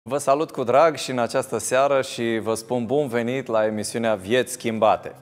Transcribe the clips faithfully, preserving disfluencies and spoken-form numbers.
Vă salut cu drag și în această seară și vă spun bun venit la emisiunea Vieți Schimbate.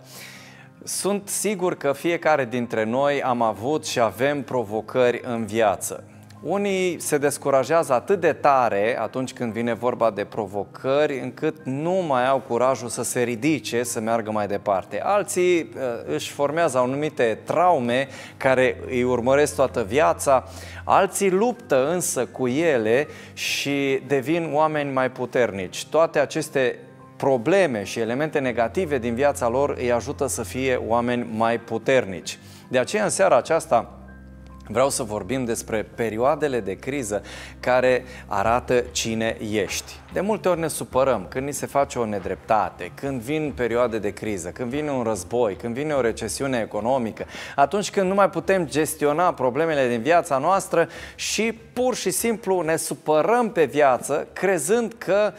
Sunt sigur că fiecare dintre noi am avut și avem provocări în viață. Unii se descurajează atât de tare atunci când vine vorba de provocări, încât nu mai au curajul să se ridice, să meargă mai departe. Alții uh, își formează anumite traume care îi urmăresc toată viața, alții luptă însă cu ele și devin oameni mai puternici. Toate aceste probleme și elemente negative din viața lor îi ajută să fie oameni mai puternici. De aceea, în seara aceasta, vreau să vorbim despre perioadele de criză care arată cine ești. De multe ori ne supărăm când ni se face o nedreptate, când vin perioade de criză, când vine un război, când vine o recesiune economică, atunci când nu mai putem gestiona problemele din viața noastră și pur și simplu ne supărăm pe viață, crezând că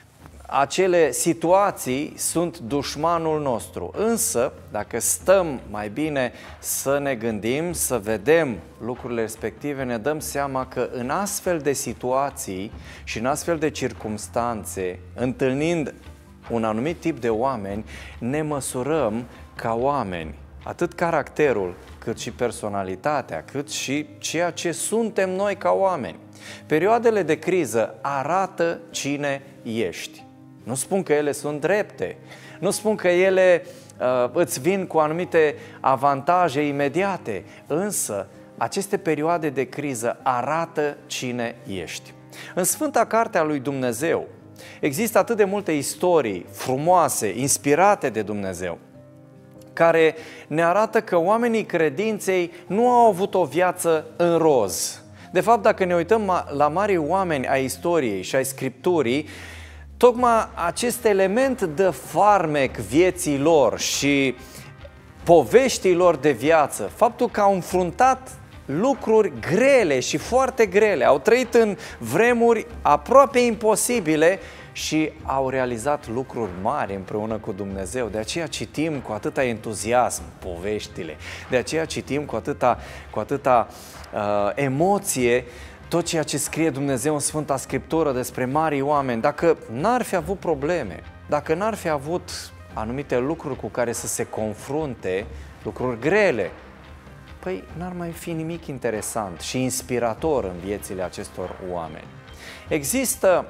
acele situații sunt dușmanul nostru. Însă, dacă stăm mai bine să ne gândim, să vedem lucrurile respective, ne dăm seama că în astfel de situații și în astfel de circumstanțe, întâlnind un anumit tip de oameni, ne măsurăm ca oameni. Atât caracterul, cât și personalitatea, cât și ceea ce suntem noi ca oameni. Perioadele de criză arată cine ești. Nu spun că ele sunt drepte, nu spun că ele uh, îți vin cu anumite avantaje imediate, însă aceste perioade de criză arată cine ești. În Sfânta Carte a lui Dumnezeu există atât de multe istorii frumoase, inspirate de Dumnezeu, care ne arată că oamenii credinței nu au avut o viață în roz. De fapt, dacă ne uităm la mari oameni ai istoriei și ai Scripturii, tocmai acest element de farmec vieții lor și poveștii lor de viață, faptul că au înfruntat lucruri grele și foarte grele, au trăit în vremuri aproape imposibile și au realizat lucruri mari împreună cu Dumnezeu. De aceea citim cu atâta entuziasm poveștile, de aceea citim cu atâta, cu atâta uh, emoție tot ceea ce scrie Dumnezeu în Sfânta Scriptură despre marii oameni. Dacă n-ar fi avut probleme, dacă n-ar fi avut anumite lucruri cu care să se confrunte, lucruri grele, păi n-ar mai fi nimic interesant și inspirator în viețile acestor oameni. Există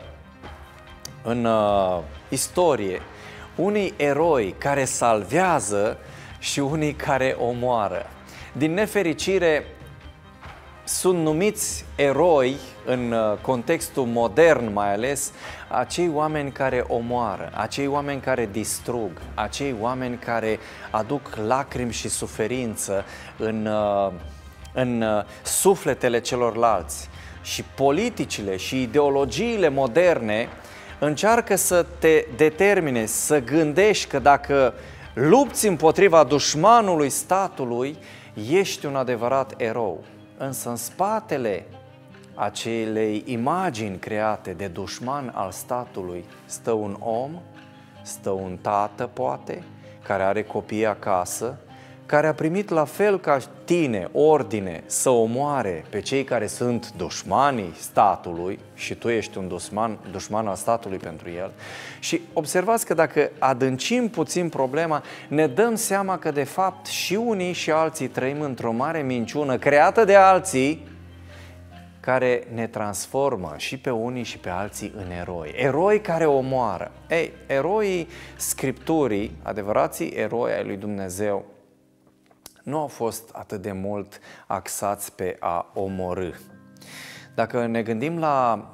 în uh, istorie unii eroi care salvează și unii care omoară. Din nefericire, sunt numiți eroi în contextul modern mai ales acei oameni care omoară, acei oameni care distrug, acei oameni care aduc lacrimi și suferință în, în sufletele celorlalți. Și politicile și ideologiile moderne încearcă să te determine, să gândești că dacă lupți împotriva dușmanului statului, ești un adevărat erou. Însă în spatele acelei imagini create de dușman al statului stă un om, stă un tată poate, care are copii acasă, care a primit la fel ca tine ordine să omoare pe cei care sunt dușmanii statului și tu ești un dușman, dușman al statului pentru el. Și observați că dacă adâncim puțin problema, ne dăm seama că de fapt și unii și alții trăim într-o mare minciună creată de alții, care ne transformă și pe unii și pe alții în eroi. Eroi care omoară. Ei, eroii Scripturii, adevărații eroi ai lui Dumnezeu, nu au fost atât de mult axați pe a omorî. Dacă ne gândim la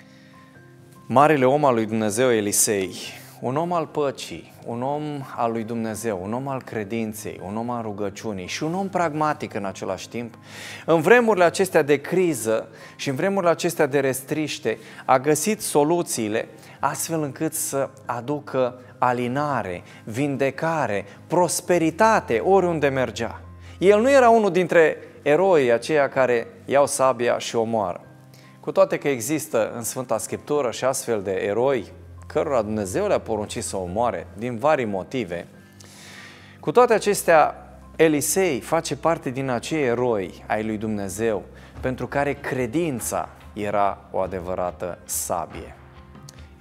marele om al lui Dumnezeu Elisei, un om al păcii, un om al lui Dumnezeu, un om al credinței, un om al rugăciunii și un om pragmatic în același timp, în vremurile acestea de criză și în vremurile acestea de restriște, a găsit soluțiile astfel încât să aducă alinare, vindecare, prosperitate oriunde mergea. El nu era unul dintre eroii aceia care iau sabia și omoară. Cu toate că există în Sfânta Scriptură și astfel de eroi cărora Dumnezeu le-a poruncit să omoare din vari motive, cu toate acestea, Elisei face parte din acei eroi ai lui Dumnezeu pentru care credința era o adevărată sabie.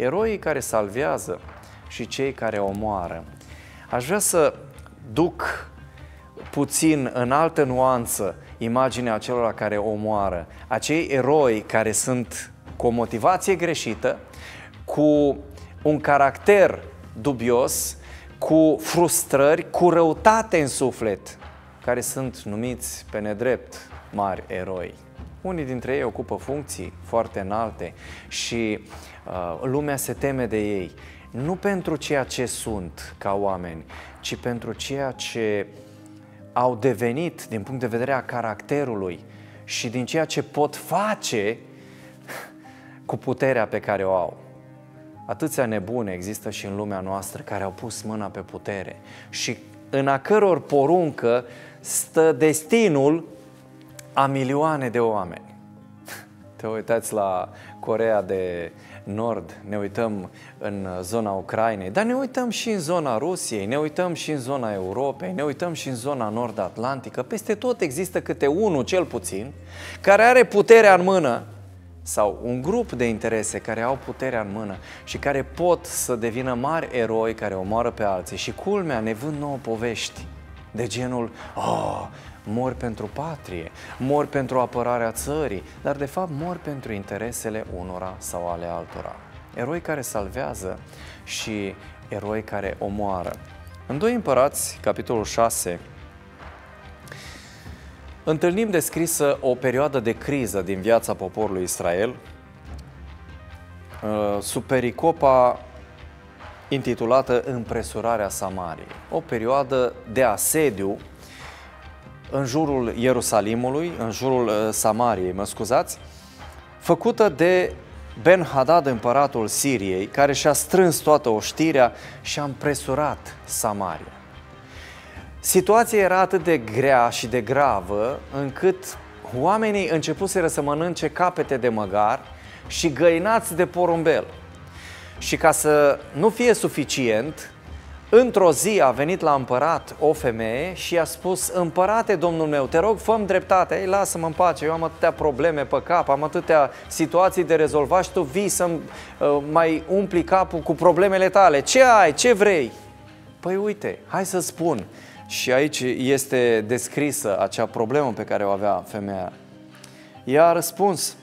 eroii care salvează și cei care omoară. Aș vrea să duc puțin în altă nuanță imaginea celor care omoară, acei eroi care sunt cu o motivație greșită, cu un caracter dubios, cu frustrări, cu răutate în suflet, care sunt numiți pe nedrept mari eroi. Unii dintre ei ocupă funcții foarte înalte și uh, lumea se teme de ei, nu pentru ceea ce sunt ca oameni, ci pentru ceea ce au devenit din punct de vedere a caracterului și din ceea ce pot face cu puterea pe care o au. Atâția nebune există și în lumea noastră care au pus mâna pe putere și în a căror poruncă stă destinul a milioane de oameni. Te uitați la Coreea de Nord, ne uităm în zona Ucrainei, dar ne uităm și în zona Rusiei, ne uităm și în zona Europei, ne uităm și în zona nord-atlantică. Peste tot există câte unul, cel puțin, care are puterea în mână sau un grup de interese care au puterea în mână și care pot să devină mari eroi care omoară pe alții. Și culmea, ne vând nouă povești de genul, oh, mor pentru patrie, mor pentru apărarea țării, dar de fapt mor pentru interesele unora sau ale altora. Eroi care salvează și eroi care omoară. În doi Împărați, capitolul șase, întâlnim descrisă o perioadă de criză din viața poporului Israel, sub pericopa intitulată Împresurarea Samariei. O perioadă de asediu în jurul Ierusalimului, în jurul Samariei, mă scuzați, făcută de Ben-Hadad, împăratul Siriei, care și-a strâns toată oștirea și a împresurat Samaria. Situația era atât de grea și de gravă, încât oamenii începuseră să mănânce capete de măgar și găinați de porumbel. Și ca să nu fie suficient, într-o zi a venit la împărat o femeie și i-a spus: împărate, domnul meu, te rog, fă-mi dreptate. Ei, lasă-mă în pace, eu am atâtea probleme pe cap, am atâtea situații de rezolvat și tu vii să-mi uh, mai umpli capul cu problemele tale. Ce ai? Ce vrei? Păi uite, hai să spun. Și aici este descrisă acea problemă pe care o avea femeia. Ea a răspuns: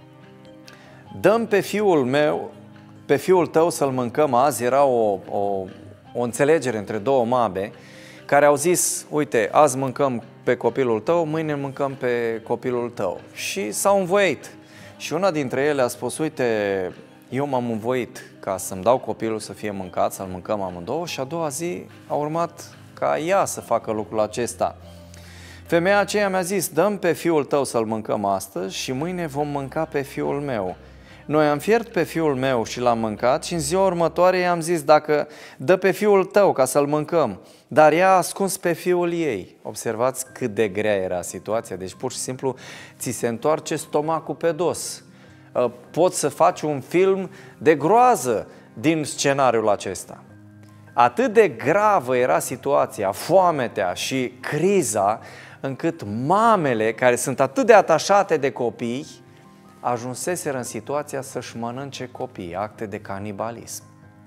dă-mi pe fiul meu, pe fiul tău să-l mâncăm azi. Era o, o, o înțelegere între două mabe care au zis: uite, azi mâncăm pe copilul tău, mâine mâncăm pe copilul tău. Și s-au învoit. Și una dintre ele a spus: uite, eu m-am învoit ca să-mi dau copilul să fie mâncat, să-l mâncăm amândouă. Și a doua zi a urmat ca ea să facă lucrul acesta. Femeia aceea mi-a zis: dă-mi pe fiul tău să-l mâncăm astăzi și mâine vom mânca pe fiul meu. Noi am fiert pe fiul meu și l-am mâncat și în ziua următoare i-am zis: dacă dă pe fiul tău ca să-l mâncăm. Dar ea a ascuns pe fiul ei. Observați cât de grea era situația. Deci pur și simplu ți se întoarce stomacul pe dos. Poți să faci un film de groază din scenariul acesta. Atât de gravă era situația, foametea și criza, încât mamele care sunt atât de atașate de copii ajunseseră în situația să-și mănânce copiii, acte de canibalism.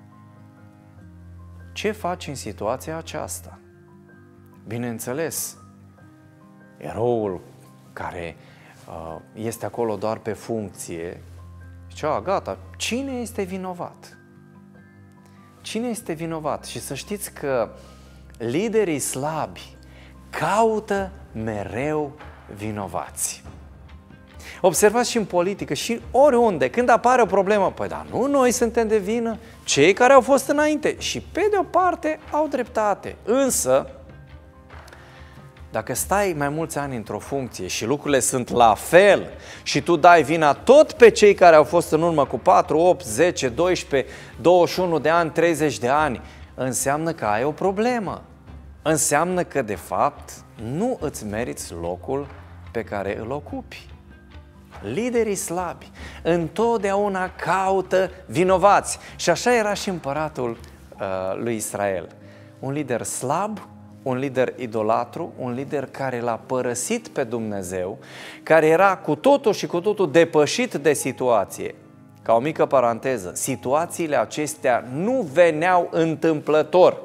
Ce faci în situația aceasta? Bineînțeles, eroul care uh, este acolo doar pe funcție, zicea: gata, cine este vinovat? Cine este vinovat? Și să știți că liderii slabi caută mereu vinovați. Observați și în politică și oriunde, când apare o problemă, păi da, nu noi suntem de vină, cei care au fost înainte. Și pe de o parte au dreptate. Însă, dacă stai mai mulți ani într-o funcție și lucrurile sunt la fel și tu dai vina tot pe cei care au fost în urmă cu patru, opt, zece, doisprezece, douăzeci și unu de ani, treizeci de ani, înseamnă că ai o problemă. Înseamnă că, de fapt, nu îți meriți locul pe care îl ocupi. Liderii slabi întotdeauna caută vinovați. Și așa era și împăratul uh, lui Israel. Un lider slab, un lider idolatru, un lider care l-a părăsit pe Dumnezeu, care era cu totul și cu totul depășit de situație. ca o mică paranteză, situațiile acestea nu veneau întâmplător.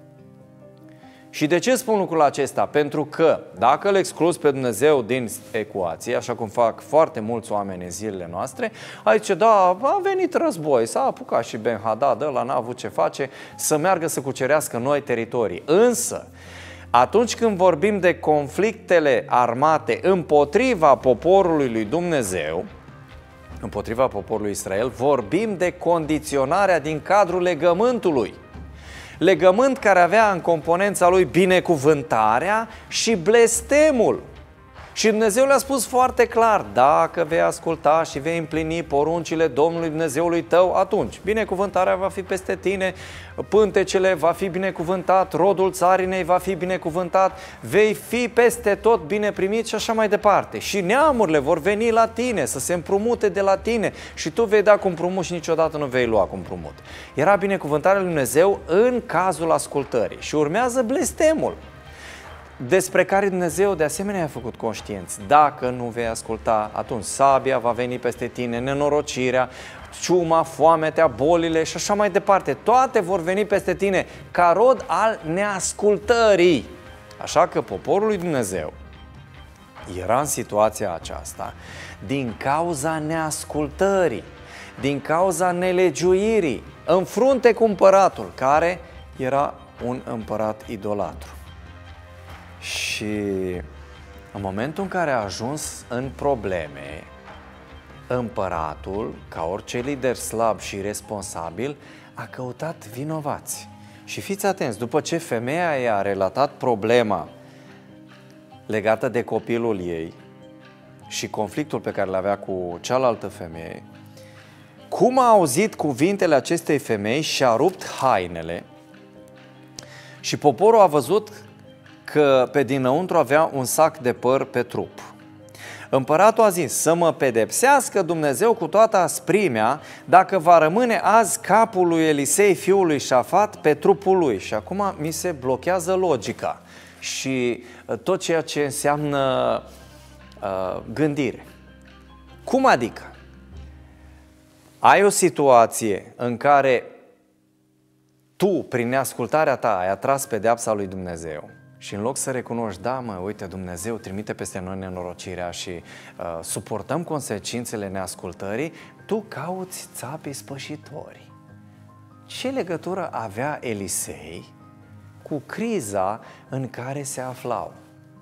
Și de ce spun lucrul acesta? Pentru că dacă îl exclus pe Dumnezeu din ecuație, așa cum fac foarte mulți oameni în zilele noastre, aici, da, a venit război, s-a apucat și Ben-Hadad, ăla n-a avut ce face, să meargă să cucerească noi teritorii. Însă, atunci când vorbim de conflictele armate împotriva poporului lui Dumnezeu, împotriva poporului Israel, vorbim de condiționarea din cadrul legământului. Legământ care avea în componența lui binecuvântarea și blestemul. Și Dumnezeu le-a spus foarte clar, dacă vei asculta și vei împlini poruncile Domnului Dumnezeului tău, atunci binecuvântarea va fi peste tine, pântecele va fi binecuvântat, rodul țarinei va fi binecuvântat, vei fi peste tot bine primit și așa mai departe. Și neamurile vor veni la tine, să se împrumute de la tine și tu vei da cu împrumut și niciodată nu vei lua cu împrumut. Era binecuvântarea lui Dumnezeu în cazul ascultării. Și urmează blestemul, despre care Dumnezeu de asemenea a făcut conștienți. Dacă nu vei asculta, atunci sabia va veni peste tine, nenorocirea, ciuma, foametea, bolile și așa mai departe. Toate vor veni peste tine ca rod al neascultării. Așa că poporul lui Dumnezeu era în situația aceasta din cauza neascultării, din cauza nelegiuirii, în frunte cu împăratul, care era un împărat idolatru. Și în momentul în care a ajuns în probleme, împăratul, ca orice lider slab și responsabil, a căutat vinovați. Și fiți atenți, după ce femeia i-a relatat problema legată de copilul ei și conflictul pe care l-avea cu cealaltă femeie, cum a auzit cuvintele acestei femei, și-a rupt hainele și poporul a văzut că pe dinăuntru avea un sac de păr pe trup. Împăratul a zis, să mă pedepsească Dumnezeu cu toată asprimea dacă va rămâne azi capul lui Elisei, fiul lui Șafat, pe trupul lui. Și acum mi se blochează logica și tot ceea ce înseamnă uh, gândire. Cum adică? Ai o situație în care tu, prin neascultarea ta, ai atras pedeapsa lui Dumnezeu. Și în loc să recunoști, da, mă, uite, Dumnezeu trimite peste noi nenorocirea și uh, suportăm consecințele neascultării, tu cauți țapii spășitori. Ce legătură avea Elisei cu criza în care se aflau?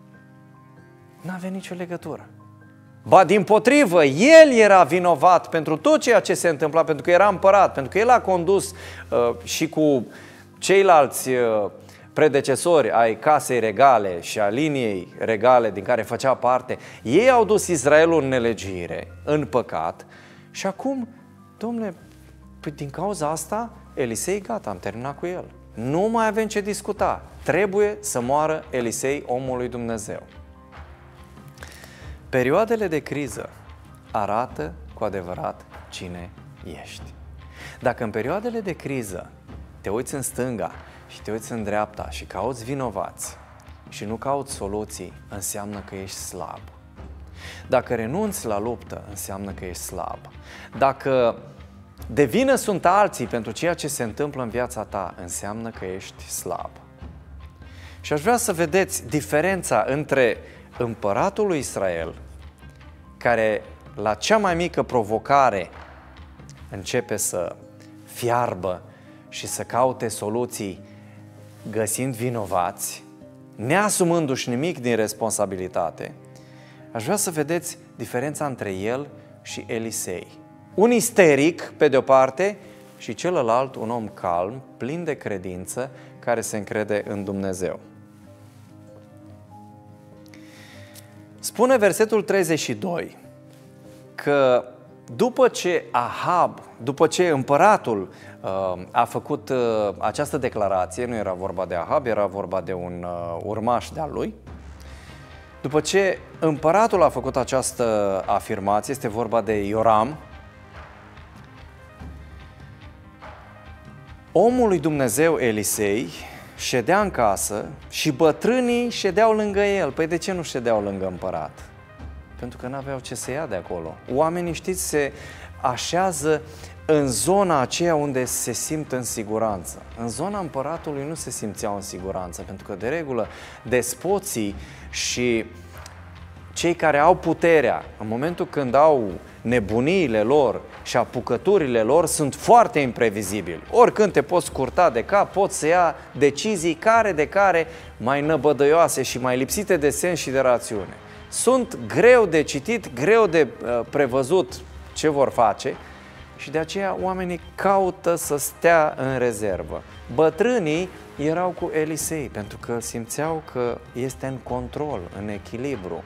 N-avea nicio legătură. Ba dimpotrivă, el era vinovat pentru tot ceea ce se întâmpla, pentru că era împărat, pentru că el a condus uh, și cu ceilalți uh, predecesori ai casei regale și a liniei regale din care făcea parte, ei au dus Israelul în nelegiuire, în păcat și acum, dom'le, din cauza asta, Elisei, gata, am terminat cu el. Nu mai avem ce discuta. Trebuie să moară Elisei, omul lui Dumnezeu. Perioadele de criză arată cu adevărat cine ești. Dacă în perioadele de criză te uiți în stânga și te uiți în dreapta și cauți vinovați și nu cauți soluții, înseamnă că ești slab. Dacă renunți la luptă, înseamnă că ești slab. Dacă de vină sunt alții pentru ceea ce se întâmplă în viața ta, înseamnă că ești slab. Și aș vrea să vedeți diferența între împăratul lui Israel, care la cea mai mică provocare începe să fiarbă și să caute soluții găsind vinovați, neasumându-și nimic din responsabilitate. Aș vrea să vedeți diferența între el și Elisei. Un isteric, pe de-o parte, și celălalt un om calm, plin de credință, care se încrede în Dumnezeu. Spune versetul treizeci și doi că după ce Ahab, după ce împăratul uh, a făcut uh, această declarație, nu era vorba de Ahab, era vorba de un uh, urmaș de-al lui, după ce împăratul a făcut această afirmație, este vorba de Ioram, omul lui Dumnezeu Elisei ședea în casă și bătrânii ședeau lângă el. Păi de ce nu ședeau lângă împărat? Pentru că n-aveau ce să ia de acolo. Oamenii, știți, se așează în zona aceea unde se simt în siguranță. În zona împăratului nu se simțeau în siguranță, pentru că, de regulă, despoții și cei care au puterea, în momentul când au nebuniile lor și apucăturile lor, sunt foarte imprevizibili. Oricând te poți scurta de cap, poți să ia decizii care de care mai năbădăioase și mai lipsite de sens și de rațiune. Sunt greu de citit, greu de uh, prevăzut ce vor face și de aceea oamenii caută să stea în rezervă. Bătrânii erau cu Elisei pentru că simțeau că este în control, în echilibru.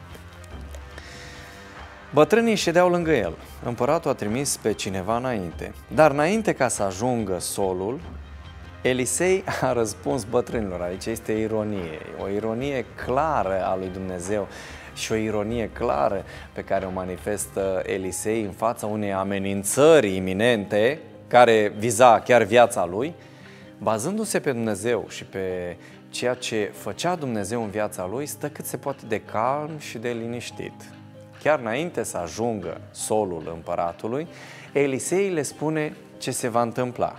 Bătrânii ședeau lângă el. Împăratul a trimis pe cineva înainte. Dar înainte ca să ajungă solul, Elisei a răspuns bătrânilor. Aici este ironie, o ironie clară a lui Dumnezeu și o ironie clară pe care o manifestă Elisei în fața unei amenințări iminente care viza chiar viața lui, bazându-se pe Dumnezeu și pe ceea ce făcea Dumnezeu în viața lui, stă cât se poate de calm și de liniștit. Chiar înainte să ajungă solul împăratului, Elisei le spune ce se va întâmpla.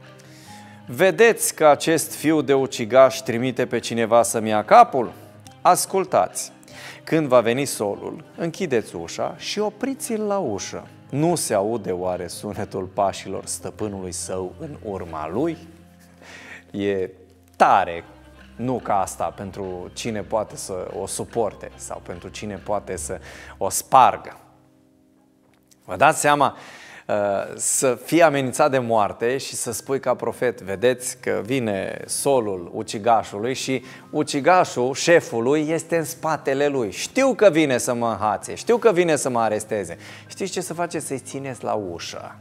Vedeți că acest fiu de ucigaș trimite pe cineva să-mi ia capul? Ascultați! Când va veni solul, închideți ușa și opriți-l la ușă. Nu se aude oare sunetul pașilor stăpânului său în urma lui? E tare, nu ca asta, pentru cine poate să o suporte sau pentru cine poate să o spargă. Vă dați seama să fii amenințat de moarte și să spui ca profet, vedeți că vine solul ucigașului și ucigașul șefului este în spatele lui. Știu că vine să mă înhațe, știu că vine să mă aresteze. Știți ce să faceți? Să-i țineți la ușă.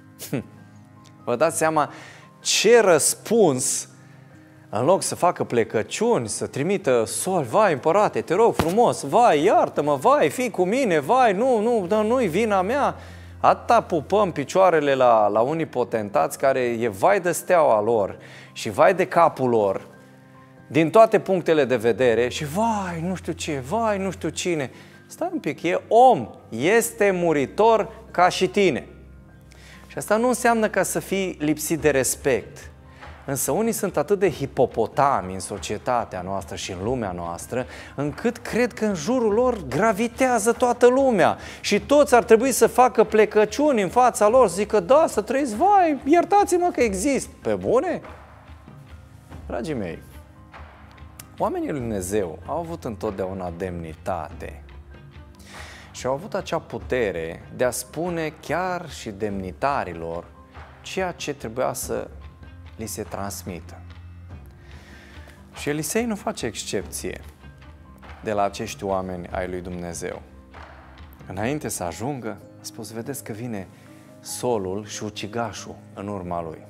Vă dați seama ce răspuns, în loc să facă plecăciuni, să trimită sol, vai împărate, te rog frumos, vai iartă-mă, vai fii cu mine, vai nu, nu, dar nu-i vina mea. Atâta pupăm picioarele la, la unii potentați care e vai de steaua lor și vai de capul lor din toate punctele de vedere și vai nu știu ce, vai nu știu cine. Stai un pic, e om, este muritor ca și tine. Și asta nu înseamnă ca să fii lipsit de respect. Însă unii sunt atât de hipopotami în societatea noastră și în lumea noastră, încât cred că în jurul lor gravitează toată lumea și toți ar trebui să facă plecăciuni în fața lor, să zică, da, să trăiți, vai, iertați-mă că exist. Pe bune? Dragii mei, oamenii lui Dumnezeu au avut întotdeauna demnitate și au avut acea putere de a spune chiar și demnitarilor ceea ce trebuia să li se transmită. Și Elisei nu face excepție de la acești oameni ai lui Dumnezeu. Înainte să ajungă, a spus, vedeți că vine solul și ucigașul în urma lui.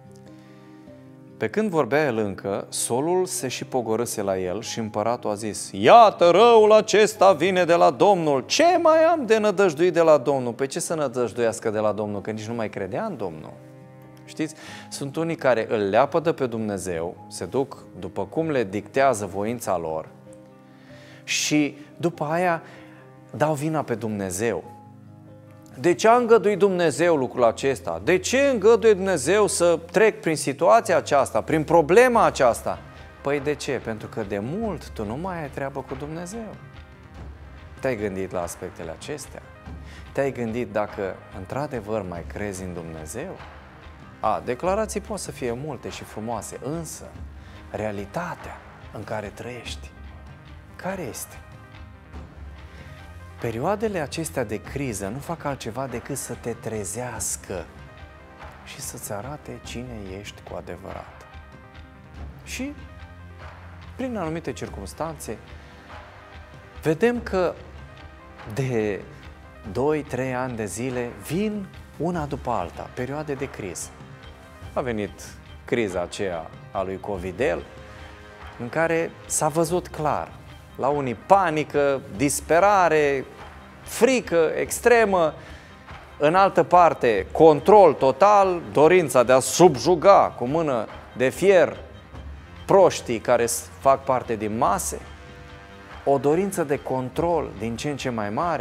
Pe când vorbea el încă, solul se și pogorâse la el și împăratul a zis, iată, răul acesta vine de la Domnul, ce mai am de nădăjduit de la Domnul? Pe ce să nădăjduiască de la Domnul? Că nici nu mai credea în Domnul. Știți, sunt unii care îl leapădă pe Dumnezeu, se duc după cum le dictează voința lor și după aia dau vina pe Dumnezeu. De ce a îngăduit Dumnezeu lucrul acesta? De ce îngăduie Dumnezeu să trec prin situația aceasta, prin problema aceasta? Păi de ce? Pentru că de mult tu nu mai ai treabă cu Dumnezeu. Te-ai gândit la aspectele acestea? Te-ai gândit dacă într-adevăr mai crezi în Dumnezeu? A, declarații pot să fie multe și frumoase, însă realitatea în care trăiești, care este? Perioadele acestea de criză nu fac altceva decât să te trezească și să-ți arate cine ești cu adevărat. Și, prin anumite circunstanțe, vedem că de doi trei ani de zile vin una după alta, perioade de criză. A venit criza aceea a lui Covidel, în care s-a văzut clar, la unii panică, disperare, frică extremă, în altă parte control total, dorința de a subjuga cu mână de fier proștii care fac parte din mase, o dorință de control din ce în ce mai mare,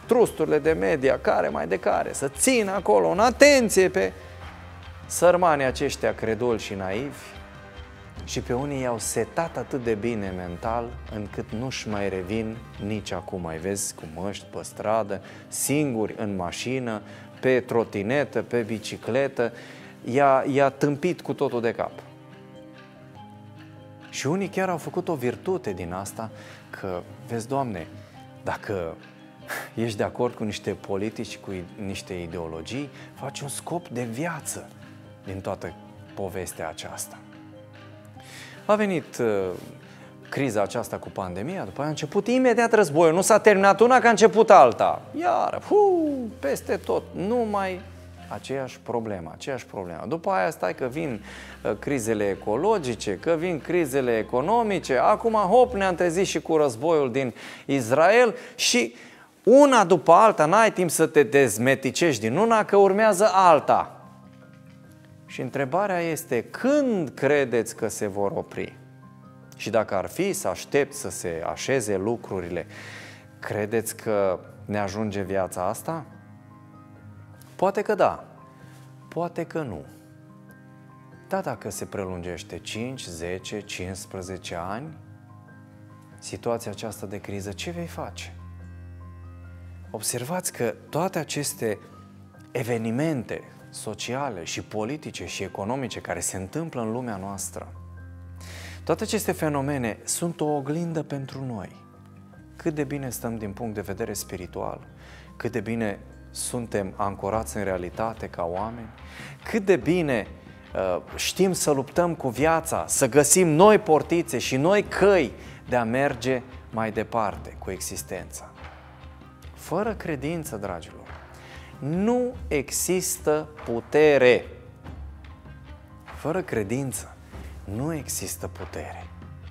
trusturile de media, care mai de care, să țină acolo în atenție pe sărmanii aceștia creduli și naivi, și pe unii i-au setat atât de bine mental încât nu-și mai revin nici acum. Mai vezi cu măști pe stradă, singuri în mașină, pe trotinetă, pe bicicletă, i-a, i-a tâmpit cu totul de cap. Și unii chiar au făcut o virtute din asta, că, vezi, Doamne, dacă ești de acord cu niște politici, cu niște ideologii, faci un scop de viață din toată povestea aceasta. A venit uh, criza aceasta cu pandemia, după aia a început imediat războiul, nu s-a terminat una, că a început alta. Iar, hu, peste tot, numai aceeași problemă, aceeași problemă. După aia stai că vin uh, crizele ecologice, că vin crizele economice, acum hop, ne-am trezit și cu războiul din Israel și una după alta, n-ai timp să te dezmeticești din una, că urmează alta. Și întrebarea este, când credeți că se vor opri? Și dacă ar fi să aștept să se așeze lucrurile, credeți că ne ajunge viața asta? Poate că da, poate că nu. Dar dacă se prelungește cinci, zece, cincisprezece ani, situația aceasta de criză, ce vei face? Observați că toate aceste evenimente sociale și politice și economice care se întâmplă în lumea noastră, toate aceste fenomene sunt o oglindă pentru noi. Cât de bine stăm din punct de vedere spiritual, cât de bine suntem ancorați în realitate ca oameni, cât de bine uh, știm să luptăm cu viața, să găsim noi portițe și noi căi de a merge mai departe cu existența. Fără credință, dragilor, nu există putere. Fără credință nu există putere.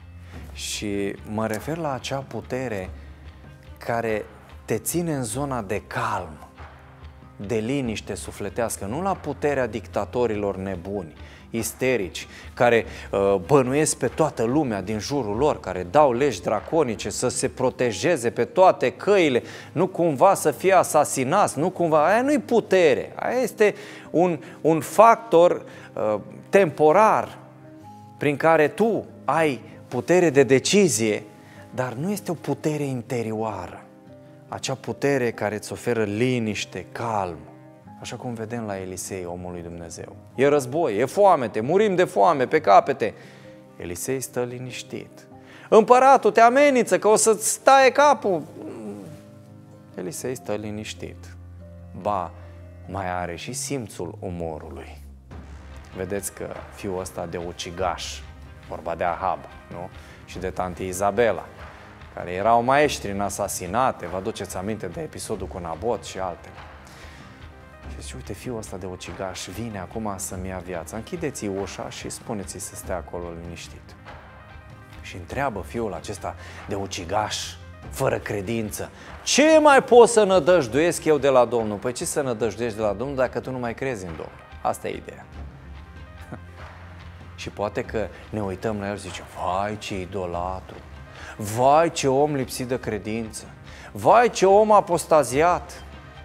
Și mă refer la acea putere care te ține în zona de calm, de liniște sufletească, nu la puterea dictatorilor nebuni, isterici, care uh, bănuiesc pe toată lumea din jurul lor, care dau legi draconice să se protejeze pe toate căile, nu cumva să fie asasinați, nu cumva, aia nu-i putere, aia este un, un factor uh, temporar prin care tu ai putere de decizie, dar nu este o putere interioară, acea putere care îți oferă liniște, calm. Așa cum vedem la Elisei, omul lui Dumnezeu. E război, e foamete, murim de foame pe capete. Elisei stă liniștit. Împăratul te amenință că o să-ți taie capul. Elisei stă liniștit. Ba, mai are și simțul umorului. Vedeți că fiul ăsta de ucigaș, vorba de Ahab, nu? Și de tanti Izabela, care erau maestri în asasinate, vă aduceți aminte de episodul cu Nabot și altele. Și zice, uite, fiul ăsta de ucigaș vine acum să-mi ia viața. Închideți-i ușa și spuneți-i să stea acolo liniștit. Și întreabă fiul acesta de ucigaș, fără credință, ce mai pot să nădăjduiesc eu de la Domnul? Păi ce să nădăjduiești de la Domnul dacă tu nu mai crezi în Domnul? Asta e ideea. Și poate că ne uităm la el și zicem, vai ce idolatru, vai ce om lipsit de credință, vai ce om apostaziat.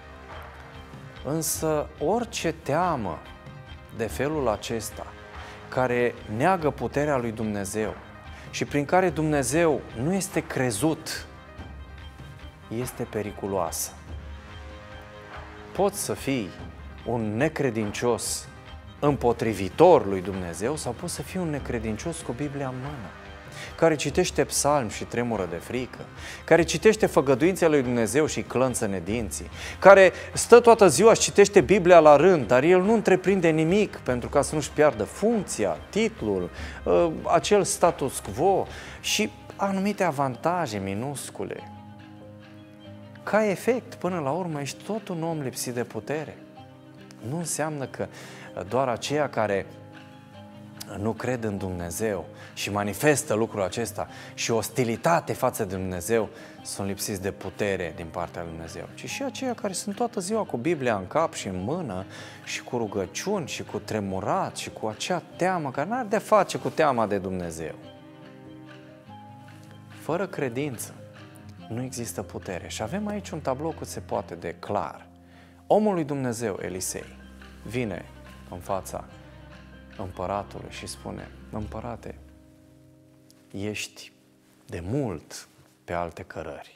Însă orice teamă de felul acesta, care neagă puterea lui Dumnezeu și prin care Dumnezeu nu este crezut, este periculoasă. Poți să fii un necredincios împotrivitor lui Dumnezeu sau poți să fii un necredincios cu Biblia în mână, care citește psalmi și tremură de frică, care citește făgăduințele lui Dumnezeu și clănță-ne dinții, care stă toată ziua și citește Biblia la rând, dar el nu întreprinde nimic pentru ca să nu-și piardă funcția, titlul, acel status quo și anumite avantaje minuscule. Ca efect, până la urmă, ești tot un om lipsit de putere. Nu înseamnă că doar aceia care nu cred în Dumnezeu și manifestă lucrul acesta și ostilitate față de Dumnezeu sunt lipsiți de putere din partea lui Dumnezeu, ci și aceia care sunt toată ziua cu Biblia în cap și în mână și cu rugăciuni și cu tremurat și cu acea teamă care n-are de face cu teama de Dumnezeu. Fără credință nu există putere. Și avem aici un tablou cât se poate de clar. Omul lui Dumnezeu, Elisei, vine în fața împăratului și spune: împărate, ești de mult pe alte cărări.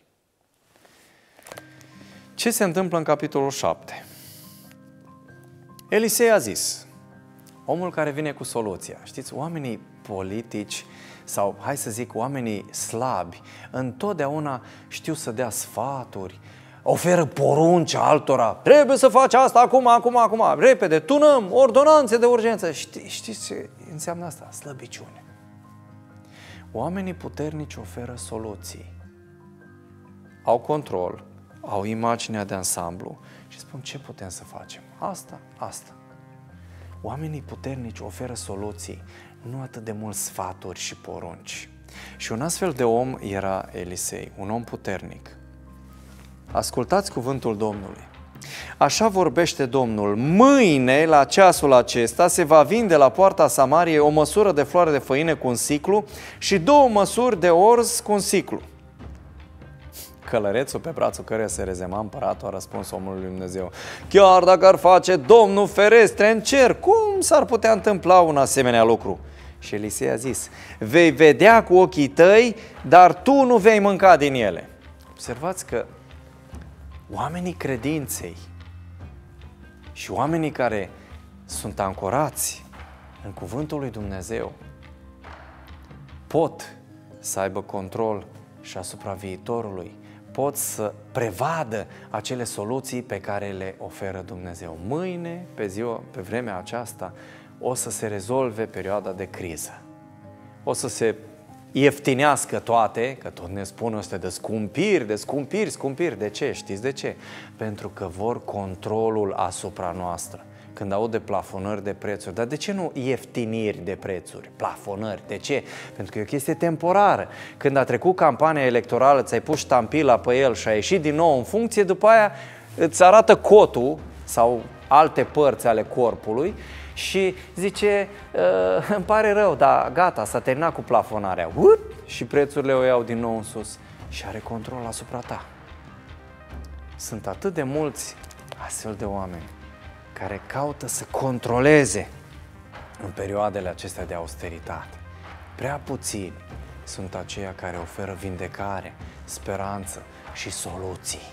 Ce se întâmplă în capitolul șapte? Elisei a zis, omul care vine cu soluția. Știți, oamenii politici sau, hai să zic, oamenii slabi, întotdeauna știu să dea sfaturi, oferă porunci altora. Trebuie să faci asta acum, acum, acum, repede, tunăm, ordonanțe de urgență. Ști, știți ce înseamnă asta? Slăbiciune. Oamenii puternici oferă soluții. Au control, au imaginea de ansamblu și spun ce putem să facem. Asta, asta. Oamenii puternici oferă soluții, nu atât de mult sfaturi și porunci. Și un astfel de om era Elisei, un om puternic. Ascultați cuvântul Domnului. Așa vorbește Domnul: mâine, la ceasul acesta, se va vinde la poarta Samariei o măsură de floare de făină cu un siclu și două măsuri de orz cu un siclu. Călărețul pe brațul căruia se rezema împăratul a răspuns omului lui Dumnezeu: chiar dacă ar face Domnul ferestre în cer, cum s-ar putea întâmpla un asemenea lucru? Și Elisei a zis: vei vedea cu ochii tăi, dar tu nu vei mânca din ele. Observați că oamenii credinței și oamenii care sunt ancorați în cuvântul lui Dumnezeu pot să aibă control și asupra viitorului, pot să prevadă acele soluții pe care le oferă Dumnezeu. Mâine, pe ziua, pe vremea aceasta, o să se rezolve perioada de criză. O să se ieftinească toate, că tot ne spun ăstea de scumpiri, de scumpiri, scumpiri. De ce? Știți de ce? Pentru că vor controlul asupra noastră. Când aud de plafonări de prețuri, dar de ce nu ieftiniri de prețuri? Plafonări, de ce? Pentru că e o chestie temporară. Când a trecut campania electorală, ți-ai pus ștampila pe el și a ieșit din nou în funcție, după aia îți arată cotul sau alte părți ale corpului și zice, îmi pare rău, dar gata, s-a terminat cu plafonarea. Uut! Și prețurile o iau din nou în sus și are control asupra ta. Sunt atât de mulți astfel de oameni care caută să controleze în perioadele acestea de austeritate. Prea puțini sunt aceia care oferă vindecare, speranță și soluții.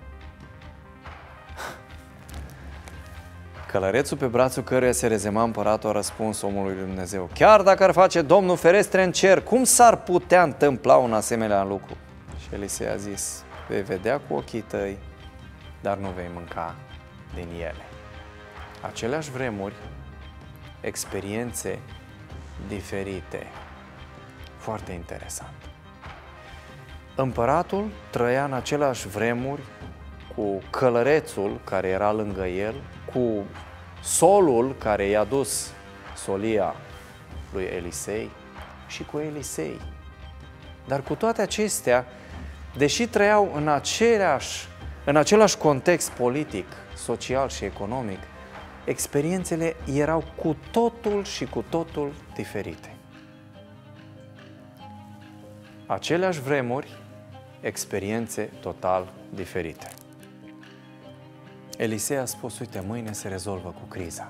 Călărețul pe brațul căruia se rezema împăratul a răspuns omului lui Dumnezeu: chiar dacă ar face Domnul ferestre în cer, cum s-ar putea întâmpla un asemenea lucru? Și Elisei a zis: vei vedea cu ochii tăi, dar nu vei mânca din ele. Aceleași vremuri, experiențe diferite. Foarte interesant. Împăratul trăia în aceleași vremuri cu călărețul care era lângă el, cu solul care i-a dus solia lui Elisei și cu Elisei. Dar cu toate acestea, deși trăiau în același, în același context politic, social și economic, experiențele erau cu totul și cu totul diferite. Aceleași vremuri, experiențe total diferite. Elisei a spus: uite, mâine se rezolvă cu criza.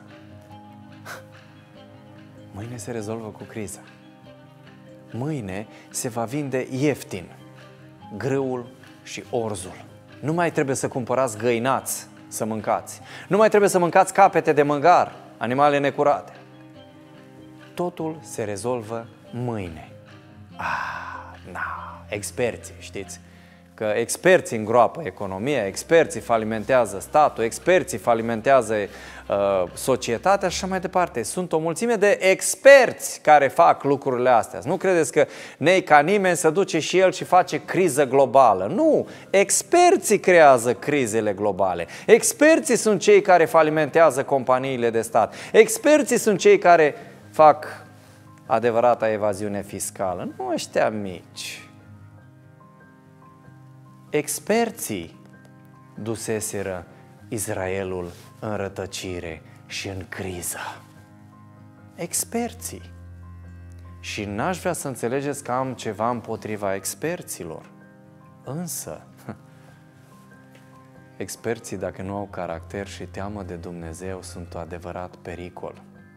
Mâine se rezolvă cu criza. Mâine se va vinde ieftin grâul și orzul. Nu mai trebuie să cumpărați găinați să mâncați. Nu mai trebuie să mâncați capete de măgar, animale necurate. Totul se rezolvă mâine. Ah, na, experții, știți? Că experții îngroapă economia, experții falimentează statul, experții falimentează uh, societatea și așa mai departe. Sunt o mulțime de experți care fac lucrurile astea. Nu credeți că nei ca nimeni se duce și el și face criză globală. Nu! Experții creează crizele globale. Experții sunt cei care falimentează companiile de stat. Experții sunt cei care fac adevărata evaziune fiscală. Nu ăștia mici. Experții duseseră Israelul în rătăcire și în criză. Experții. Și n-aș vrea să înțelegeți că am ceva împotriva experților. Însă, experții, dacă nu au caracter și teamă de Dumnezeu, sunt un adevărat pericol.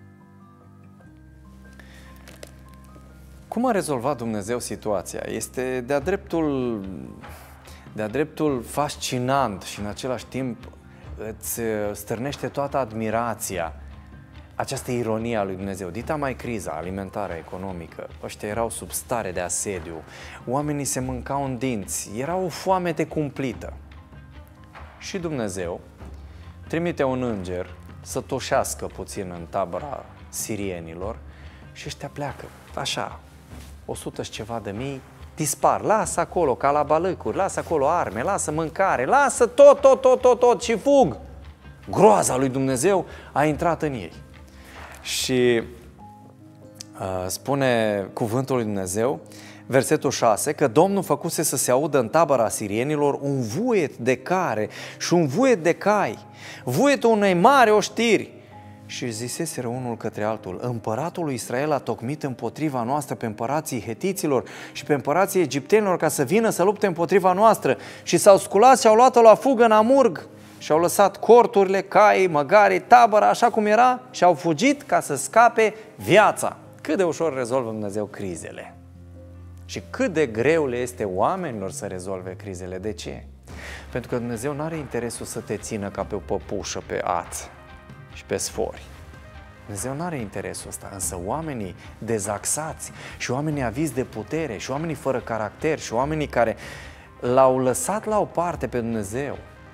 Cum a rezolvat Dumnezeu situația? Este de-a dreptul, de-a dreptul fascinant și în același timp îți stârnește toată admirația. Această ironie a lui Dumnezeu. Dita mai criza alimentară, economică, ăștia erau sub stare de asediu, oamenii se mâncau în dinți, era o foamete cumplită. Și Dumnezeu trimite un înger să toșească puțin în tabăra sirienilor și ăștia pleacă, așa, o sută și ceva de mii, dispar, lasă acolo calabalâcuri, lasă acolo arme, lasă mâncare, lasă tot, tot, tot, tot, tot și fug. Groaza lui Dumnezeu a intrat în ei. Și uh, spune cuvântul lui Dumnezeu, versetul șase, că Domnul făcuse să se audă în tabăra sirienilor un vuiet de care și un vuiet de cai, vuietul unei mari oștiri. Și ziseseră unul către altul, împăratul lui Israel a tocmit împotriva noastră pe împărații hetiților și pe împărații egiptenilor ca să vină să lupte împotriva noastră. Și s-au sculat și au luat-o la fugă în Amurg și au lăsat corturile, caii, măgarii, tabăra așa cum era și au fugit ca să scape viața. Cât de ușor rezolvă Dumnezeu crizele. Și cât de greu le este oamenilor să rezolve crizele. De ce? Pentru că Dumnezeu nu are interesul să te țină ca pe o păpușă pe ață și pe sfori. Dumnezeu nu are interesul ăsta, însă oamenii dezaxați și oamenii avizi de putere și oamenii fără caracter și oamenii care l-au lăsat la o parte pe Dumnezeu,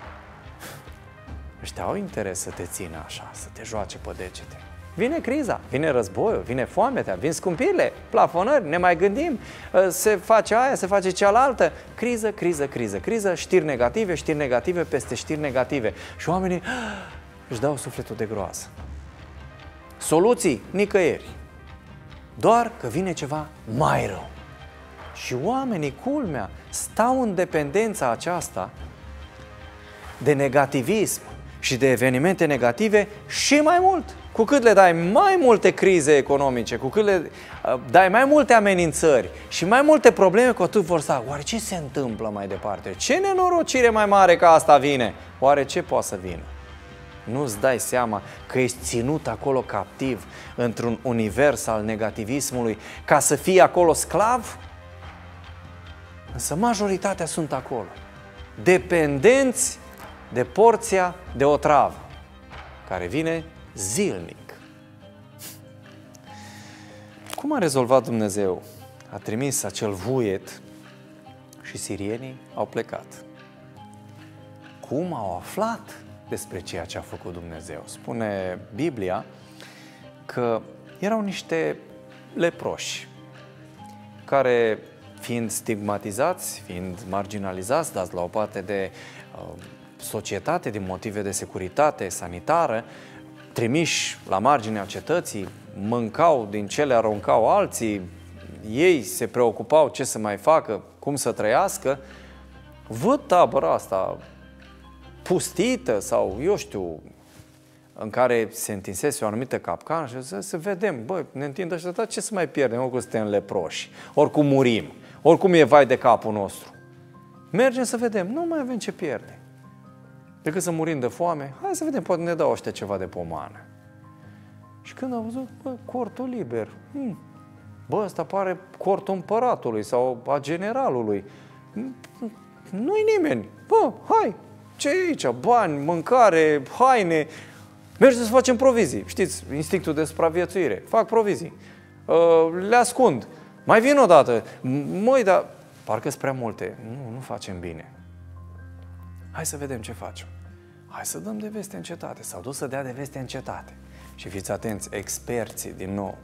ăștia au interes să te țină așa, să te joace pe degete. Vine criza, vine războiul, vine foametea, vin scumpirile, plafonări, ne mai gândim, se face aia, se face cealaltă. Criză, criză, criză, criză, știri negative, știri negative peste știri negative. Și oamenii își dau sufletul de groază. Soluții? Nicăieri. Doar că vine ceva mai rău. Și oamenii, culmea, stau în dependența aceasta de negativism și de evenimente negative și mai mult. Cu cât le dai mai multe crize economice, cu cât le uh, dai mai multe amenințări și mai multe probleme, cu atât vor sta. Oare ce se întâmplă mai departe? Ce nenorocire mai mare ca asta vine? Oare ce poate să vină? Nu-ți dai seama că ești ținut acolo captiv într-un univers al negativismului ca să fii acolo sclav? Însă majoritatea sunt acolo, dependenți de porția de otravă care vine zilnic. Cum a rezolvat Dumnezeu? A trimis acel vuiet și sirienii au plecat. Cum au aflat despre ceea ce a făcut Dumnezeu? Spune Biblia că erau niște leproși care, fiind stigmatizați, fiind marginalizați, dați la o parte de uh, societate din motive de securitate sanitară, trimiși la marginea cetății, mâncau din ce le aruncau alții, ei se preocupau ce să mai facă, cum să trăiască, văd tabăra asta pustită sau, eu știu, în care se întinsese o anumită capcană și să, să vedem, băi, ne întind ăștia, dar ce să mai pierdem, oricum suntem leproși, oricum murim, oricum e vai de capul nostru. Mergem să vedem, nu mai avem ce pierde. Decât să murim de foame, hai să vedem, poate ne dau ăștia ceva de pomană. Și când au văzut, bă, cortul liber, hmm, bă, ăsta pare cortul împăratului sau a generalului, nu-i nimeni, bă, hai, ce e aici, bani, mâncare, haine, mergem să facem provizii, știți, instinctul de supraviețuire, fac provizii, le ascund, mai vin o dată, măi, dar parcă-s prea multe, nu, nu facem bine. Hai să vedem ce facem. Hai să dăm de veste în cetate. S-au dus să dea de veste în cetate. Și fiți atenți, experții din nou.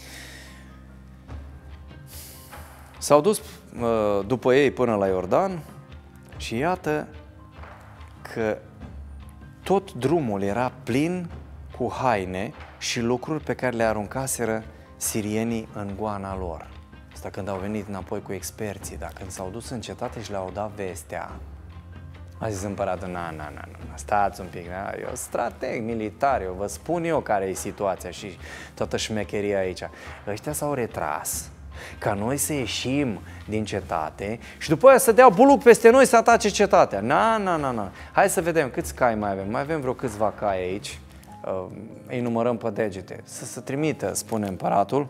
S-au dus uh, după ei până la Iordan și iată că tot drumul era plin cu haine și lucruri pe care le aruncaseră sirienii în goana lor. Asta când au venit înapoi cu experții, dar când s-au dus în cetate și le-au dat vestea, a zis împăratul, na, na, na, na, stați un pic, na, eu strateg militar, eu vă spun eu care e situația și toată șmecheria aici. Ăștia s-au retras, ca noi să ieșim din cetate și după aia să dea buluc peste noi să atace cetatea. Na, na, na, na. Hai să vedem câți cai mai avem. Mai avem vreo câțiva cai aici. Uh, îi numărăm pe degete. Să se trimită, spune împăratul,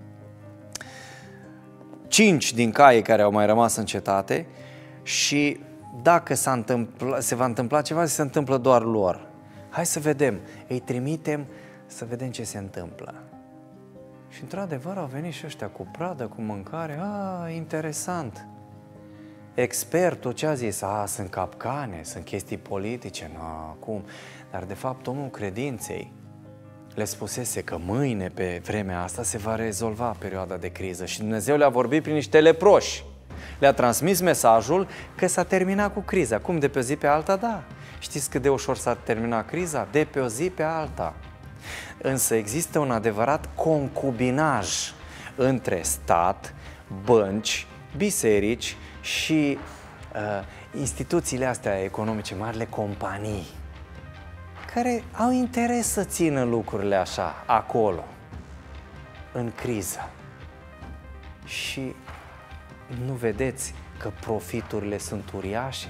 cinci din caii care au mai rămas în cetate și dacă s-a întâmpla, se va întâmpla ceva, se întâmplă doar lor. Hai să vedem. Îi trimitem să vedem ce se întâmplă. Și într-adevăr au venit și ăștia cu pradă, cu mâncare. A, interesant. Expertul ce a zis? A, sunt capcane, sunt chestii politice. Nu, cum? Dar de fapt omul credinței le spusese că mâine pe vremea asta se va rezolva perioada de criză și Dumnezeu le-a vorbit prin niște leproși. Le-a transmis mesajul că s-a terminat cu criza. Cum? De pe o zi pe alta? Da. Știți cât de ușor s-a terminat criza? De pe o zi pe alta. Însă există un adevărat concubinaj între stat, bănci, biserici și uh, instituțiile astea economice, marile companii, care au interes să țină lucrurile așa, acolo, în criză. Și nu vedeți că profiturile sunt uriașe?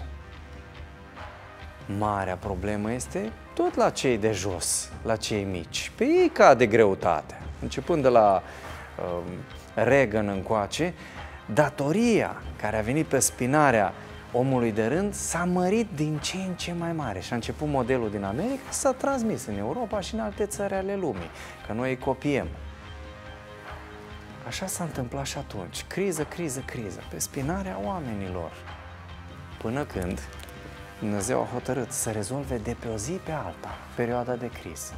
Marea problemă este tot la cei de jos, la cei mici. Pe ei cade greutatea. Începând de la uh, Reagan încoace, datoria care a venit pe spinarea omului de rând s-a mărit din ce în ce mai mare și a început modelul din America, s-a transmis în Europa și în alte țări ale lumii, că noi îi copiem. Așa s-a întâmplat și atunci. Criză, criză, criză, pe spinarea oamenilor. Până când Dumnezeu a hotărât să rezolve de pe o zi pe alta perioada de criză.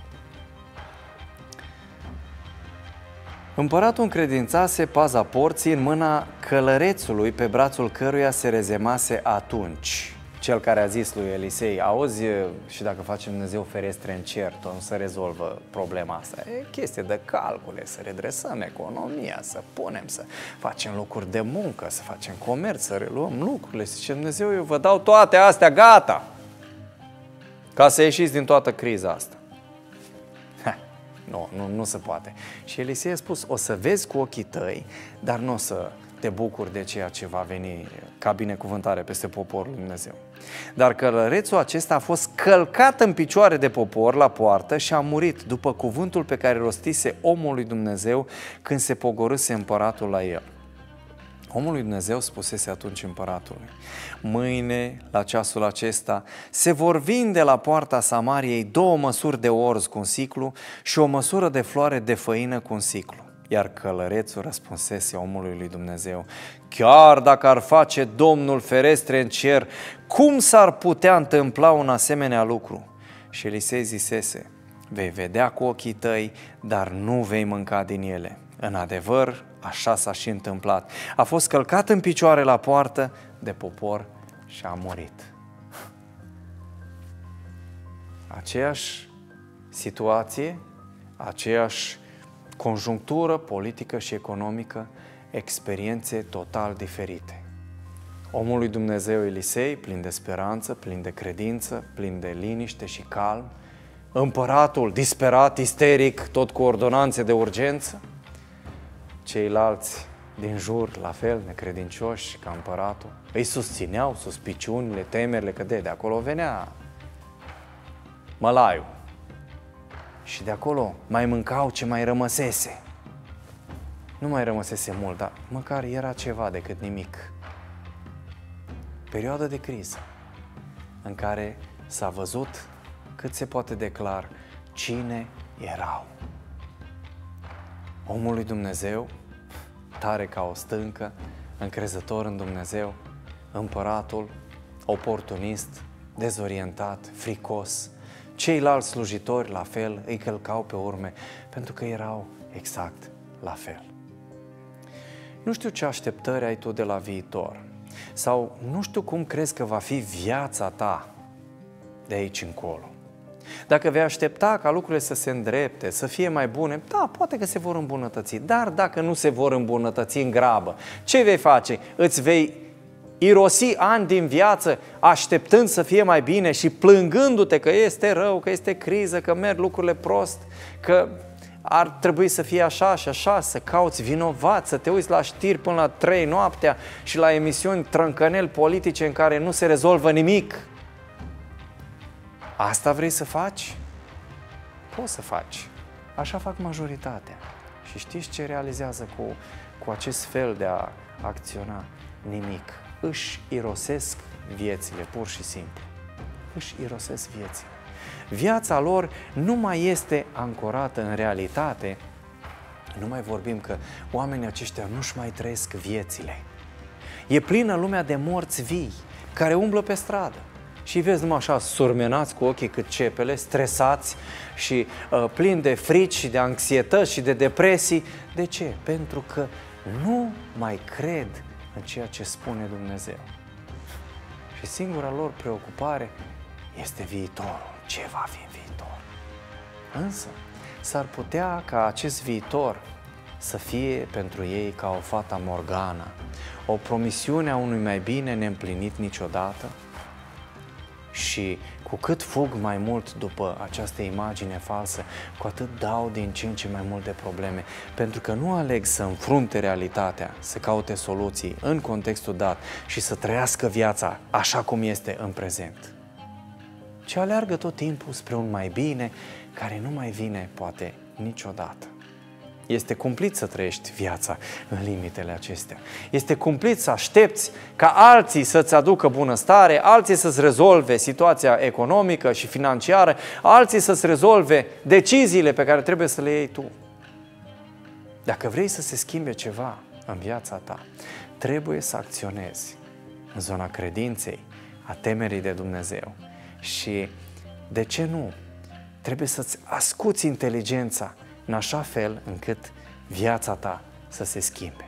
Împăratul încredințase paza porții în mâna călărețului pe brațul căruia se rezemase atunci. Cel care a zis lui Elisei, auzi, și dacă face Dumnezeu ferestre în cer, tot nu se rezolvă problema asta. E chestie de calcule, să redresăm economia, să punem, să facem lucruri de muncă, să facem comerț, să reluăm lucrurile. Și zice Dumnezeu, eu vă dau toate astea, gata, ca să ieșiți din toată criza asta. Ha, nu, nu, nu se poate. Și Elisei a spus, o să vezi cu ochii tăi, dar nu o să te bucuri de ceea ce va veni ca binecuvântare peste poporul Dumnezeu. Dar călărețul acesta a fost călcat în picioare de popor la poartă și a murit după cuvântul pe care rostise omul lui Dumnezeu când se pogorâse împăratul la el. Omul lui Dumnezeu spusese atunci împăratului, mâine, la ceasul acesta, se vor vinde la poarta Samariei două măsuri de orz cu un siclu și o măsură de floare de făină cu un siclu. Iar călărețul răspunsese omului lui Dumnezeu, chiar dacă ar face Domnul ferestre în cer, cum s-ar putea întâmpla un asemenea lucru? Și Elisei zisese, vei vedea cu ochii tăi, dar nu vei mânca din ele. În adevăr, așa s-a și întâmplat. A fost călcat în picioare la poartă de popor și a murit. Aceeași situație, aceeași conjunctură politică și economică, experiențe total diferite. Omul lui Dumnezeu Elisei, plin de speranță, plin de credință, plin de liniște și calm, împăratul disperat, isteric, tot cu ordonanțe de urgență, ceilalți din jur, la fel, necredincioși ca împăratul, îi susțineau suspiciunile, temerile că de, de acolo venea mălaiul. Și de acolo mai mâncau ce mai rămăsese. Nu mai rămăsese mult, dar măcar era ceva decât nimic. Perioadă de criză în care s-a văzut cât se poate declar cine erau. Omul lui Dumnezeu, tare ca o stâncă, încrezător în Dumnezeu, împăratul, oportunist, dezorientat, fricos. Ceilalți slujitori, la fel, îi călcau pe urme, pentru că erau exact la fel. Nu știu ce așteptări ai tu de la viitor, sau nu știu cum crezi că va fi viața ta de aici încolo. Dacă vei aștepta ca lucrurile să se îndrepte, să fie mai bune, da, poate că se vor îmbunătăți, dar dacă nu se vor îmbunătăți în grabă, ce vei face? Îți vei irosi ani din viață așteptând să fie mai bine și plângându-te că este rău, că este criză, că merg lucrurile prost, că ar trebui să fie așa și așa, să cauți vinovat, să te uiți la știri până la trei noaptea și la emisiuni trâncăneli politice în care nu se rezolvă nimic. Asta vrei să faci? Poți să faci. Așa fac majoritatea. Și știți ce realizează cu, cu acest fel de a acționa? Nimic. Își irosesc viețile, pur și simplu. Își irosesc viețile. Viața lor nu mai este ancorată în realitate. Nu mai vorbim că oamenii aceștia nu-și mai trăiesc viețile. E plină lumea de morți vii care umblă pe stradă. Și vezi numai așa surmenați cu ochii cât cepele, stresați și uh, plini de frici și de anxietăți și de depresii. De ce? Pentru că nu mai cred în ceea ce spune Dumnezeu. Și singura lor preocupare este viitorul. Ce va fi în viitor? Însă, s-ar putea ca acest viitor să fie pentru ei ca o fata Morgana, o promisiune a unui mai bine neîmplinit niciodată. Și cu cât fug mai mult după această imagine falsă, cu atât dau din ce în ce mai multe probleme, pentru că nu aleg să înfrunte realitatea, să caute soluții în contextul dat și să trăiască viața așa cum este în prezent, ci aleargă tot timpul spre un mai bine care nu mai vine, poate, niciodată. Este cumplit să trăiești viața în limitele acestea. Este cumplit să aștepți ca alții să-ți aducă bunăstare, alții să-ți rezolve situația economică și financiară, alții să-ți rezolve deciziile pe care trebuie să le iei tu. Dacă vrei să se schimbe ceva în viața ta, trebuie să acționezi în zona credinței, a temerii de Dumnezeu. Și, de ce nu, trebuie să-ți ascuți inteligența în așa fel încât viața ta să se schimbe.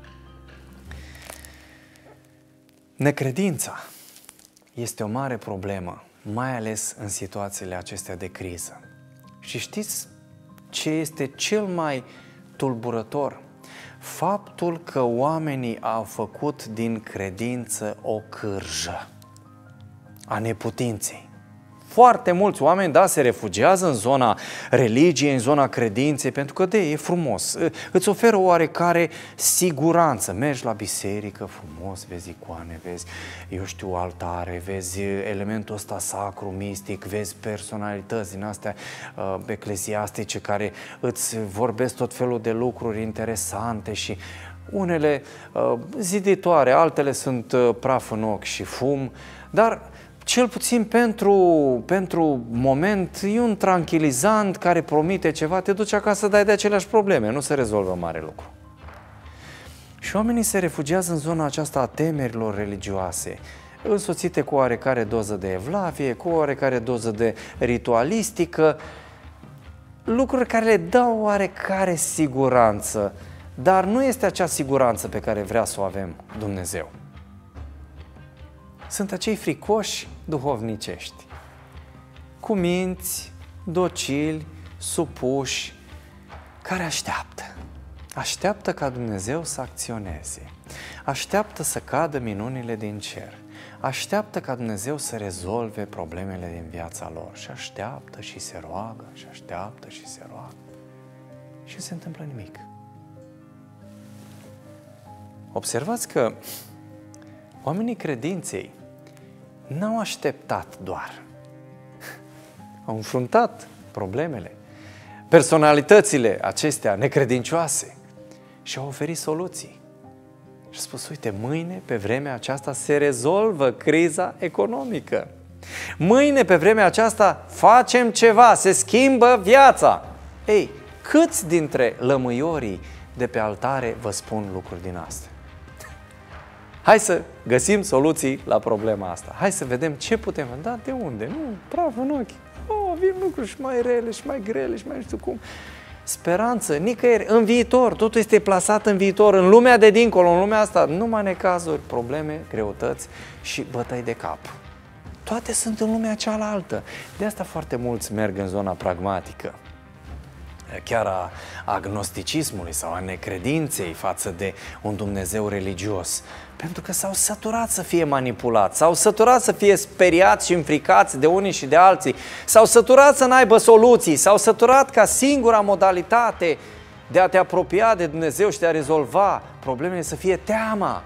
Necredința este o mare problemă, mai ales în situațiile acestea de criză. Și știți ce este cel mai tulburător? Faptul că oamenii au făcut din credință o cârjă a neputinței. Foarte mulți oameni, da, se refugiază în zona religiei, în zona credinței, pentru că, de, e frumos, îți oferă o oarecare siguranță. Mergi la biserică, frumos, vezi icoane, vezi, eu știu, altare, vezi elementul ăsta sacru, mistic, vezi personalități din astea uh, ecleziastice care îți vorbesc tot felul de lucruri interesante și unele uh, ziditoare, altele sunt uh, praf în ochi și fum, dar cel puțin pentru, pentru moment e un tranquilizant care promite ceva, te duci acasă, dai de aceleași probleme, nu se rezolvă mare lucru. Și oamenii se refugiază în zona aceasta a temerilor religioase, însoțite cu oarecare doză de evlavie, cu oarecare doză de ritualistică, lucruri care le dau oarecare siguranță, dar nu este acea siguranță pe care vrea să o avem Dumnezeu. Sunt acei fricoși duhovnicești, cu minți, docili, supuși, care așteaptă. Așteaptă ca Dumnezeu să acționeze, așteaptă să cadă minunile din cer, așteaptă ca Dumnezeu să rezolve problemele din viața lor și așteaptă și se roagă și așteaptă și se roagă și nu se întâmplă nimic. Observați că oamenii credinței n-au așteptat doar, au înfruntat problemele, personalitățile acestea necredincioase și au oferit soluții. Și a spus, uite, mâine, pe vremea aceasta, se rezolvă criza economică. Mâine, pe vremea aceasta, facem ceva, se schimbă viața. Ei, câți dintre lămâiorii de pe altare vă spun lucruri din astea? Hai să găsim soluții la problema asta. Hai să vedem ce putem. Da, de unde? Nu, praf în ochi. Oh, vin lucruri și mai rele și mai grele și mai nu știu cum. Speranță, nicăieri, în viitor. Totul este plasat în viitor, în lumea de dincolo, în lumea asta. Numai necazuri, probleme, greutăți și bătăi de cap. Toate sunt în lumea cealaltă. De asta foarte mulți merg în zona pragmatică. chiar a agnosticismului sau a necredinței față de un Dumnezeu religios. Pentru că s-au săturat să fie manipulați, s-au săturat să fie speriați și înfricați de unii și de alții, s-au săturat să n-aibă soluții, s-au săturat ca singura modalitate de a te apropia de Dumnezeu și de a rezolva problemele să fie teama.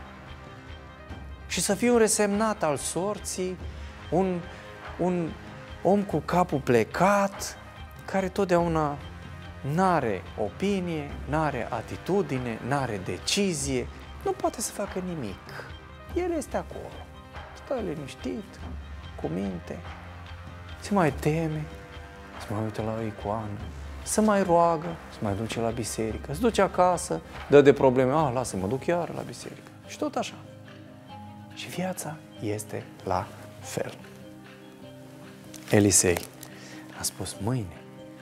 Și să fii un resemnat al sorții, un, un om cu capul plecat, care totdeauna n-are opinie, n-are atitudine, n-are decizie, nu poate să facă nimic. El este acolo, stă liniștit, cu minte, se mai teme, se mai uită la o icoană, se mai roagă, se mai duce la biserică, se duce acasă, dă de probleme, a, lasă, mă duc iar la biserică. Și tot așa. Și viața este la fel. Elisei a spus, mâine,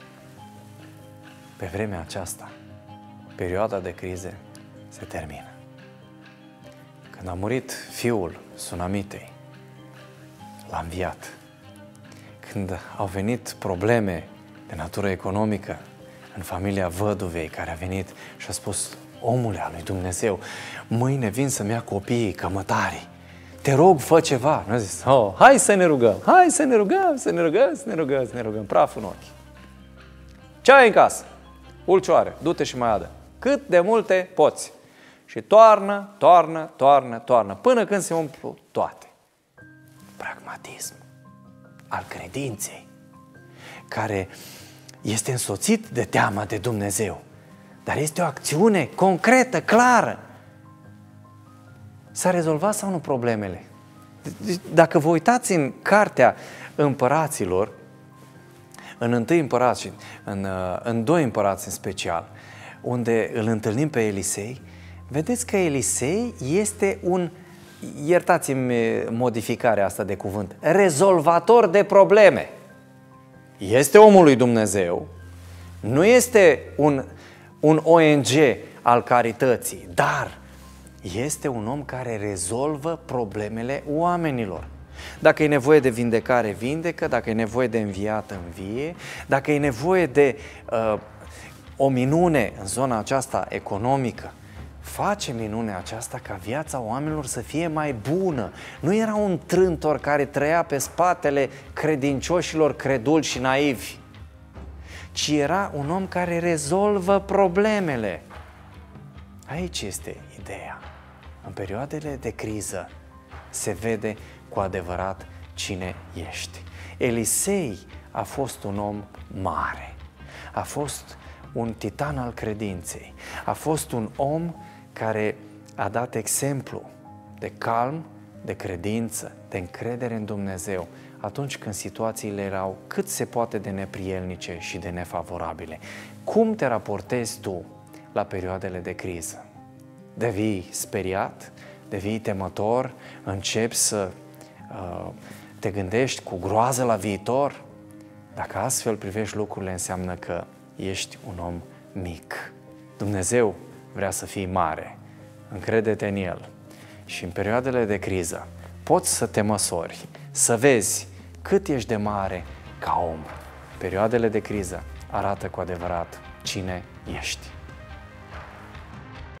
pe vremea aceasta, perioada de crize se termină. Când a murit fiul Sunamitei, l-a înviat. Când au venit probleme de natură economică în familia văduvei care a venit și a spus, omule al lui Dumnezeu, mâine vin să-mi ia copiii cămătarii. Te rog, fă ceva. Nu a zis, oh, hai să ne rugăm, hai să ne rugăm, să ne rugăm, să ne rugăm, să ne rugăm, praf în ochi. Ce ai în casă? Ulcioare, du-te și mai adă. Cât de multe poți. Și toarnă, toarnă, toarnă, toarnă, până când se umplu toate. Pragmatism al credinței, care este însoțit de teama de Dumnezeu, dar este o acțiune concretă, clară. S-a rezolvat sau nu problemele? Dacă vă uitați în cartea Împăraților, în întâi împărați și în, în doi împărați în special, unde îl întâlnim pe Elisei, vedeți că Elisei este un, iertați-mi modificarea asta de cuvânt, rezolvator de probleme. Este omul lui Dumnezeu, nu este un, un O N G al carității, dar este un om care rezolvă problemele oamenilor. Dacă e nevoie de vindecare, vindecă, dacă e nevoie de înviat, învie, dacă e nevoie de uh, o minune în zona aceasta economică, face minunea aceasta ca viața oamenilor să fie mai bună. Nu era un trântor care trăia pe spatele credincioșilor creduli și naivi, ci era un om care rezolvă problemele. Aici este ideea. În perioadele de criză se vede cu adevărat cine ești. Elisei a fost un om mare, a fost un titan al credinței, a fost un om care a dat exemplu de calm, de credință, de încredere în Dumnezeu, atunci când situațiile erau cât se poate de neprielnice și de nefavorabile. Cum te raportezi tu la perioadele de criză? Devii speriat, devii temător, începi să uh, te gândești cu groază la viitor? Dacă astfel privești lucrurile, înseamnă că ești un om mic. Dumnezeu vrea să fii mare, încrede-te în El. Și în perioadele de criză poți să te măsori, să vezi cât ești de mare ca om. Perioadele de criză arată cu adevărat cine ești.